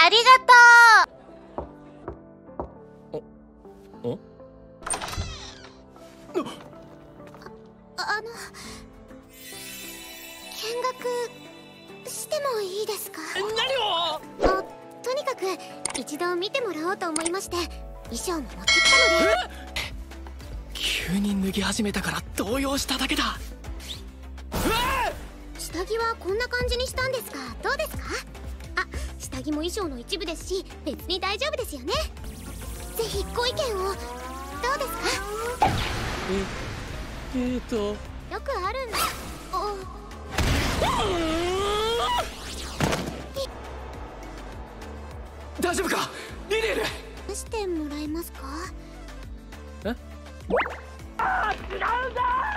ありがとう。 お見学してもいいですか？ 何を？ とにかく一度見てもらおうと思いまして、衣装も持ってきたので。 急に脱ぎ始めたから動揺しただけだ。 下着はこんな感じにしたんですがどうですか？あ、下着も衣装の一部ですし別に大丈夫ですよね。ぜひご意見を。どうですか？よくあるんだ。 大丈夫かリリエル？ 出してもらえますか？ え？違うんだ。